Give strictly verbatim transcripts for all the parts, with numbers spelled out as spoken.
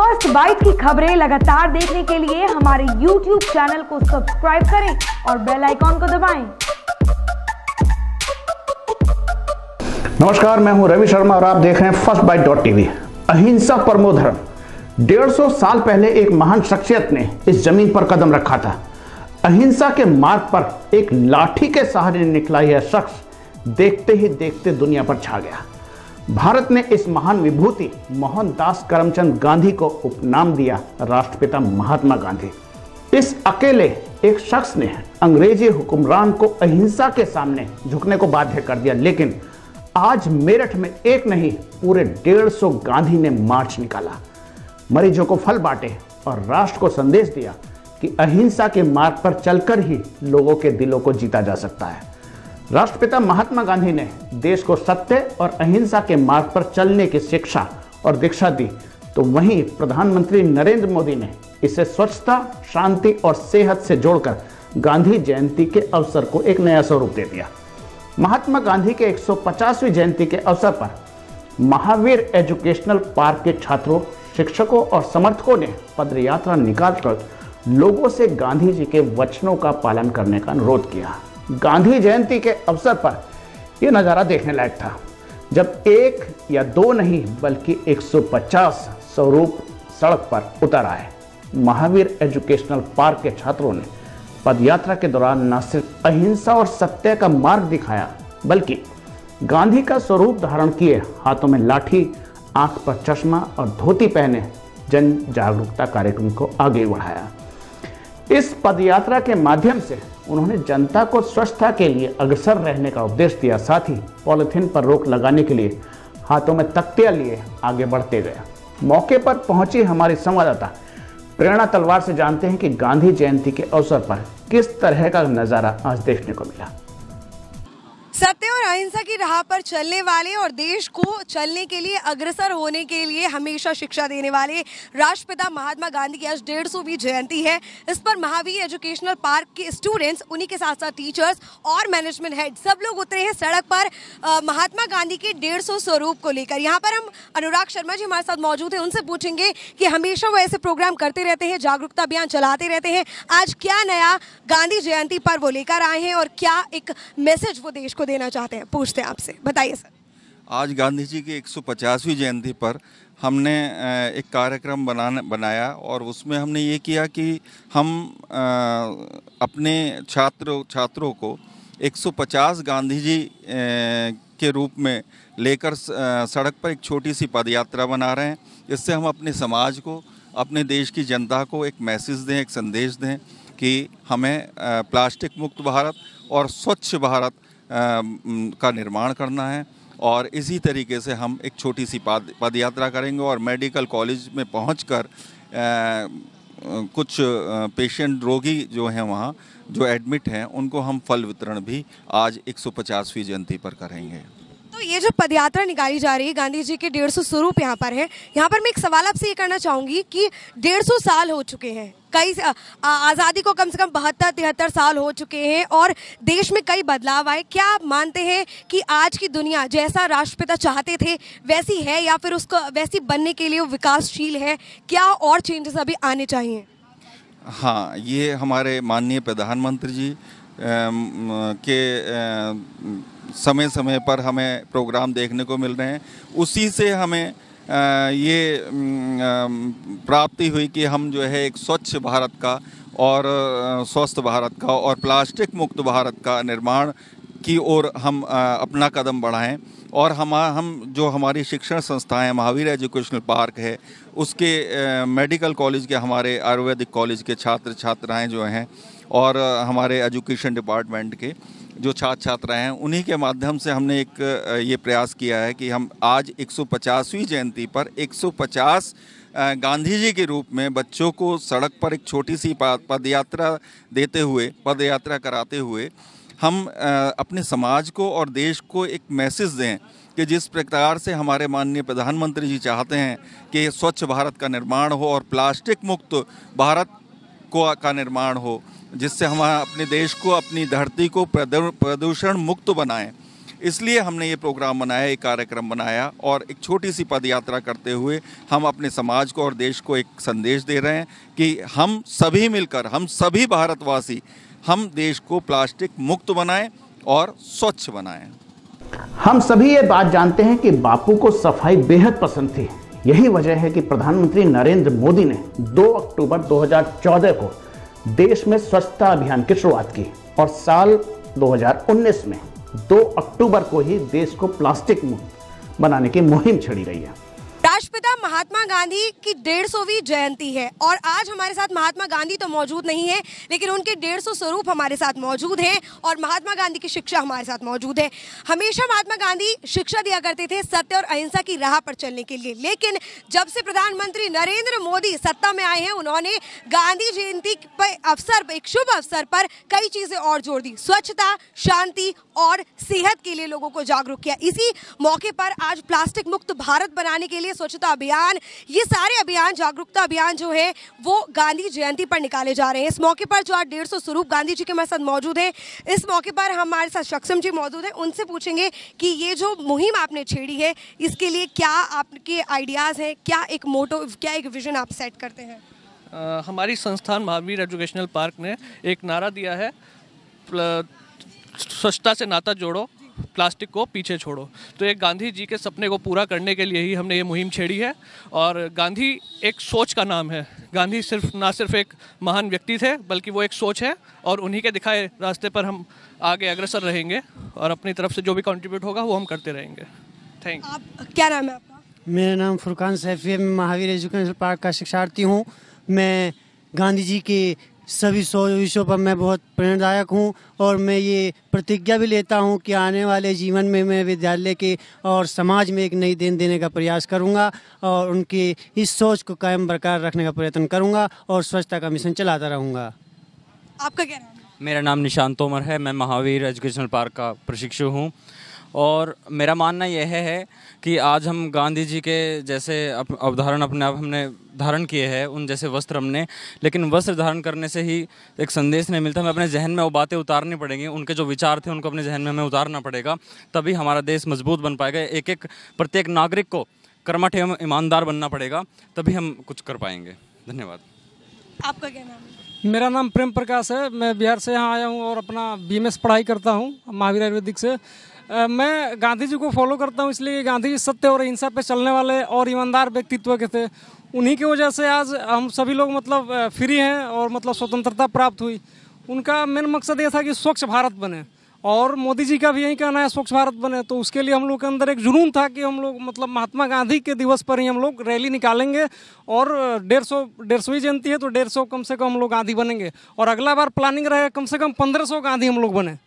First bite की खबरें लगातार देखने के लिए हमारे यूट्यूब चैनल को सब्सक्राइब करें और बेल आइकॉन को दबाएं। नमस्कार, मैं हूं रवि शर्मा और आप देख रहे हैं फर्स्ट बाइट डॉट टीवी। अहिंसा परमो धर्म। डेढ़ सौ साल पहले एक महान शख्सियत ने इस जमीन पर कदम रखा था। अहिंसा के मार्ग पर एक लाठी के सहारे निकला यह शख्स देखते ही देखते दुनिया पर छा गया। भारत ने इस महान विभूति मोहनदास करमचंद गांधी को उपनाम दिया राष्ट्रपिता महात्मा गांधी। इस अकेले एक शख्स ने अंग्रेजी हुक्मरान को अहिंसा के सामने झुकने को बाध्य कर दिया। लेकिन आज मेरठ में एक नहीं, पूरे डेढ़ सौ गांधी ने मार्च निकाला, मरीजों को फल बांटे और राष्ट्र को संदेश दिया कि अहिंसा के मार्ग पर चलकर ही लोगों के दिलों को जीता जा सकता है। राष्ट्रपिता महात्मा गांधी ने देश को सत्य और अहिंसा के मार्ग पर चलने की शिक्षा और दीक्षा दी, तो वहीं प्रधानमंत्री नरेंद्र मोदी ने इसे स्वच्छता, शांति और सेहत से जोड़कर गांधी जयंती के अवसर को एक नया स्वरूप दे दिया। महात्मा गांधी के एक सौ पचासवीं जयंती के अवसर पर महावीर एजुकेशनल पार्क के छात्रों, शिक्षकों और समर्थकों ने पदयात्रा निकालकर लोगों से गांधी जी के वचनों का पालन करने का अनुरोध किया। गांधी जयंती के अवसर पर यह नज़ारा देखने लायक था, जब एक या दो नहीं बल्कि एक सौ पचास स्वरूप सड़क पर उतर आए। महावीर एजुकेशनल पार्क के छात्रों ने पदयात्रा के दौरान न सिर्फ अहिंसा और सत्य का मार्ग दिखाया, बल्कि गांधी का स्वरूप धारण किए हाथों में लाठी, आंख पर चश्मा और धोती पहने जन जागरूकता कार्यक्रम को आगे बढ़ाया। इस पदयात्रा के माध्यम से उन्होंने जनता को स्वच्छता के लिए अग्रसर रहने का उपदेश दिया। साथ ही पॉलिथीन पर रोक लगाने के लिए हाथों में तख्तियां लिए आगे बढ़ते गए। मौके पर पहुंची हमारी संवाददाता प्रेरणा तलवार से जानते हैं कि गांधी जयंती के अवसर पर किस तरह का नजारा आज देखने को मिला। सत्य और अहिंसा की राह पर चलने वाले और देश को चलने के लिए अग्रसर होने के लिए हमेशा शिक्षा देने वाले राष्ट्रपिता महात्मा गांधी की आज डेढ़ सौवीं जयंती है। इस पर महावीर एजुकेशनल पार्क के स्टूडेंट्स, उन्हीं के साथ साथ टीचर्स और मैनेजमेंट हेड सब लोग उतरे हैं सड़क पर आ, महात्मा गांधी के डेढ़ सौ स्वरूप को लेकर। यहाँ पर हम अनुराग शर्मा जी हमारे साथ मौजूद हैं, उनसे पूछेंगे कि हमेशा वो ऐसे प्रोग्राम करते रहते हैं, जागरूकता अभियान चलाते रहते हैं, आज क्या नया गांधी जयंती पर वो लेकर आए हैं और क्या एक मैसेज वो देश को देना चाहते हैं। पूछते हैं आपसे, बताइए सर। आज गांधी जी की एक सौ पचासवीं जयंती पर हमने एक कार्यक्रम बनाना बनाया और उसमें हमने ये किया कि हम अपने छात्रों छात्रों को एक सौ पचास गांधी जी के रूप में लेकर सड़क पर एक छोटी सी पदयात्रा बना रहे हैं। इससे हम अपने समाज को, अपने देश की जनता को एक मैसेज दें, एक संदेश दें कि हमें प्लास्टिक मुक्त भारत और स्वच्छ भारत का निर्माण करना है। और इसी तरीके से हम एक छोटी सी पद पदयात्रा करेंगे और मेडिकल कॉलेज में पहुंचकर कुछ पेशेंट, रोगी जो हैं वहाँ जो एडमिट हैं, उनको हम फल वितरण भी आज एक सौ पचासवीं जयंती पर करेंगे। तो ये जो पदयात्रा निकाली जा रही है, गांधी जी के डेढ़ सौ स्वरूप यहाँ पर है, यहाँ पर मैं एक सवाल आपसे ये करना चाहूँगी कि डेढ़ सौ साल हो चुके हैं, कई आज़ादी को कम से कम बहत्तर तिहत्तर साल हो चुके हैं और देश में कई बदलाव आए। क्या आप मानते हैं कि आज की दुनिया जैसा राष्ट्रपिता चाहते थे वैसी है, या फिर उसको वैसी बनने के लिए वो विकासशील है? क्या और चेंजेस अभी आने चाहिए? हाँ, ये हमारे माननीय प्रधानमंत्री जी के समय समय पर हमें प्रोग्राम देखने को मिल रहे हैं। उसी से हमें ये प्राप्ति हुई कि हम जो है एक स्वच्छ भारत का और स्वस्थ भारत का और प्लास्टिक मुक्त भारत का निर्माण की ओर हम अपना कदम बढ़ाएं। और हम हम जो हमारी शिक्षण संस्थाएं, महावीर एजुकेशनल पार्क है, उसके मेडिकल कॉलेज के, हमारे आयुर्वेदिक कॉलेज के छात्र छात्राएं जो हैं और हमारे एजुकेशन डिपार्टमेंट के जो छात्र छात्राएं हैं, उन्हीं के माध्यम से हमने एक ये प्रयास किया है कि हम आज एक सौ पचासवीं जयंती पर एक सौ पचास गांधी जी के रूप में बच्चों को सड़क पर एक छोटी सी पदयात्रा देते हुए, पदयात्रा कराते हुए हम अपने समाज को और देश को एक मैसेज दें कि जिस प्रकार से हमारे माननीय प्रधानमंत्री जी चाहते हैं कि स्वच्छ भारत का निर्माण हो और प्लास्टिक मुक्त भारत को का निर्माण हो, जिससे हम अपने देश को, अपनी धरती को प्रदूषण मुक्त बनाएं। इसलिए हमने ये प्रोग्राम बनाया, एक कार्यक्रम बनाया और एक छोटी सी पद यात्रा करते हुए हम अपने समाज को और देश को एक संदेश दे रहे हैं कि हम सभी मिलकर, हम सभी भारतवासी, हम देश को प्लास्टिक मुक्त बनाएं और स्वच्छ बनाएं। हम सभी ये बात जानते हैं कि बापू को सफाई बेहद पसंद थी। यही वजह है कि प्रधानमंत्री नरेंद्र मोदी ने दो अक्टूबर दो हज़ार चौदह को देश में स्वच्छता अभियान की शुरुआत की और साल दो हज़ार उन्नीस में दो अक्टूबर को ही देश को प्लास्टिक मुक्त बनाने की मुहिम छेड़ी गई है। राष्ट्रपिता महात्मा गांधी की डेढ़ सौवीं जयंती है और आज हमारे साथ महात्मा गांधी तो मौजूद नहीं है, लेकिन उनके डेढ़ सौ स्वरूप हमारे साथ मौजूद हैं और महात्मा गांधी की शिक्षा हमारे साथ मौजूद है। हमेशा महात्मा गांधी शिक्षा दिया करते थे सत्य और अहिंसा की राह पर चलने के लिए, लेकिन जब से प्रधानमंत्री नरेंद्र मोदी सत्ता में आए हैं, उन्होंने गांधी जयंती पर अवसर एक शुभ अवसर पर कई चीजें और जोड़ दी। स्वच्छता, शांति और सेहत के लिए लोगों को जागरूक किया। इसी मौके पर आज प्लास्टिक मुक्त भारत बनाने के लिए स्वच्छता अभियान, ये सारे अभियान, जागरूकता अभियान जो है वो गांधी जयंती पर निकाले जा रहे हैं। इस मौके पर जो आज डेढ़ सौ स्वरूप गांधी जी के हमारे साथ मौजूद है, इस मौके पर हमारे साथ सक्षम जी मौजूद है। उनसे पूछेंगे कि ये जो मुहिम आपने छेड़ी है, इसके लिए क्या आपके आइडियाज हैं, क्या एक मोटो, क्या एक विजन आप सेट करते हैं? आ, हमारी संस्थान महावीर एजुकेशनल पार्क ने एक नारा दिया है, स्वच्छता से नाता जोड़ो, प्लास्टिक को पीछे छोड़ो। तो एक गांधी जी के सपने को पूरा करने के लिए ही हमने ये मुहिम छेड़ी है। और गांधी एक सोच का नाम है। गांधी सिर्फ ना सिर्फ एक महान व्यक्ति थे, बल्कि वो एक सोच है और उन्हीं के दिखाए रास्ते पर हम आगे अग्रसर रहेंगे और अपनी तरफ से जो भी कंट्रीब्यूट होगा वो हम करते रहेंगे। Thank you. आप क्या नाम है आपका? मेरा नाम फुरकान सैफी है, मैं महावीर एजुकेशनल पार्क का शिक्षार्थी हूँ। मैं गांधी जी के सभी सौ विषयों पर मैं बहुत प्रेरणादायक हूँ और मैं ये प्रतिज्ञा भी लेता हूँ कि आने वाले जीवन में मैं विद्यालय के और समाज में एक नई देन देने का प्रयास करूँगा और उनकी इस सोच को कायम बरकरार रखने का प्रयत्न करूँगा और स्वच्छता का मिशन चलाता रहूँगा। आपका क्या नाम है? मेरा नाम निशांत तोमर है, मैं महावीर एजुकेशनल पार्क का प्रशिक्षु हूँ और मेरा मानना यह है कि आज हम गांधी जी के जैसे अवधारण अपने आप हमने धारण किए हैं, उन जैसे वस्त्र हमने, लेकिन वस्त्र धारण करने से ही एक संदेश नहीं मिलता। हमें अपने जहन में वो बातें उतारनी पड़ेंगी, उनके जो विचार थे उनको अपने जहन में हमें उतारना पड़ेगा, तभी हमारा देश मजबूत बन पाएगा। एक एक प्रत्येक नागरिक को कर्मठ एवं ईमानदार बनना पड़ेगा, तभी हम कुछ कर पाएंगे। धन्यवाद। आपका क्या नाम है? मेरा नाम प्रेम प्रकाश है, मैं बिहार से यहाँ आया हूँ और अपना बी एम एस पढ़ाई करता हूँ महावीर आयुर्वेदिक से। आ, मैं गांधी जी को फॉलो करता हूँ इसलिए गांधी जी सत्य और अहिंसा पे चलने वाले और ईमानदार व्यक्तित्व के थे। उन्हीं की वजह से आज हम सभी लोग मतलब फ्री हैं और मतलब स्वतंत्रता प्राप्त हुई। उनका मेन मकसद ये था कि स्वच्छ भारत बने और मोदी जी का भी यही कहना है स्वच्छ भारत बने। तो उसके लिए हम लोग के अंदर एक जुनून था कि हम लोग मतलब महात्मा गांधी के दिवस पर ही हम लोग रैली निकालेंगे और डेढ़ सौ डेढ़ सौवीं जयंती है तो डेढ़ सौ कम से कम हम लोग गांधी बनेंगे और अगला बार प्लानिंग रहेगा कम से कम पंद्रह सौ गांधी हम लोग बने।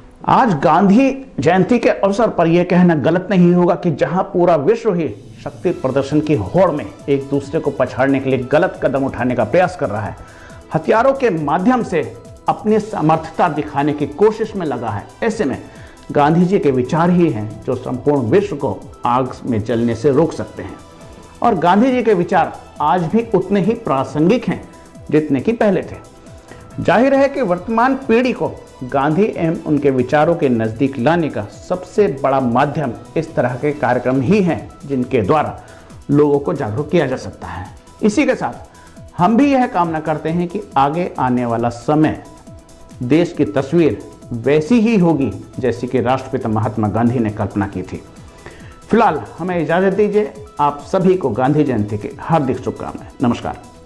आज गांधी जयंती के अवसर पर यह कहना गलत नहीं होगा कि जहां पूरा विश्व ही शक्ति प्रदर्शन की होड़ में एक दूसरे को पछाड़ने के लिए गलत कदम उठाने का प्रयास कर रहा है, हथियारों के माध्यम से अपनी समर्थता दिखाने की कोशिश में लगा है, ऐसे में गांधी जी के विचार ही हैं जो संपूर्ण विश्व को आग में जलने से रोक सकते हैं। और गांधी जी के विचार आज भी उतने ही प्रासंगिक हैं जितने कि पहले थे। जाहिर है कि वर्तमान पीढ़ी को गांधी एवं उनके विचारों के नज़दीक लाने का सबसे बड़ा माध्यम इस तरह के कार्यक्रम ही हैं जिनके द्वारा लोगों को जागरूक किया जा सकता है। इसी के साथ हम भी यह कामना करते हैं कि आगे आने वाला समय देश की तस्वीर वैसी ही होगी जैसी कि राष्ट्रपिता महात्मा गांधी ने कल्पना की थी। फिलहाल हमें इजाज़त दीजिए। आप सभी को गांधी जयंती की हार्दिक शुभकामनाएं। नमस्कार।